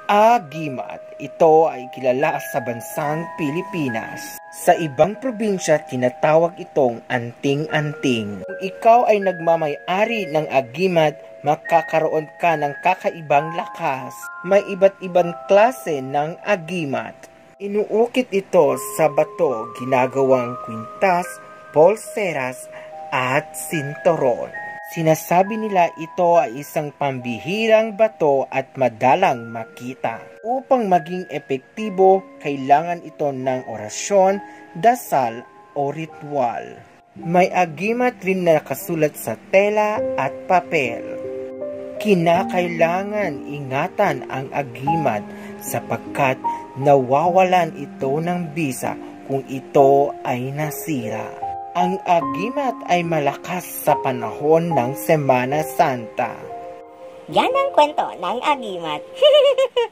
Agimat, ito ay kilala sa bansang Pilipinas. Sa ibang probinsya, tinatawag itong anting-anting. Kung ikaw ay nagmamay-ari ng agimat, makakaroon ka ng kakaibang lakas. May iba't ibang klase ng agimat. Inuukit ito sa bato, ginagawang kwintas, pulseras, at sinturon. Sinasabi nila ito ay isang pambihirang bato at madalang makita. Upang maging epektibo, kailangan ito ng orasyon, dasal o ritual. May agimat rin na nakasulat sa tela at papel. Kinakailangan ingatan ang agimat sapagkat nawawalan ito ng bisa kung ito ay nasira. Ang agimat ay malakas sa panahon ng Semana Santa. Yan ang kwento ng agimat.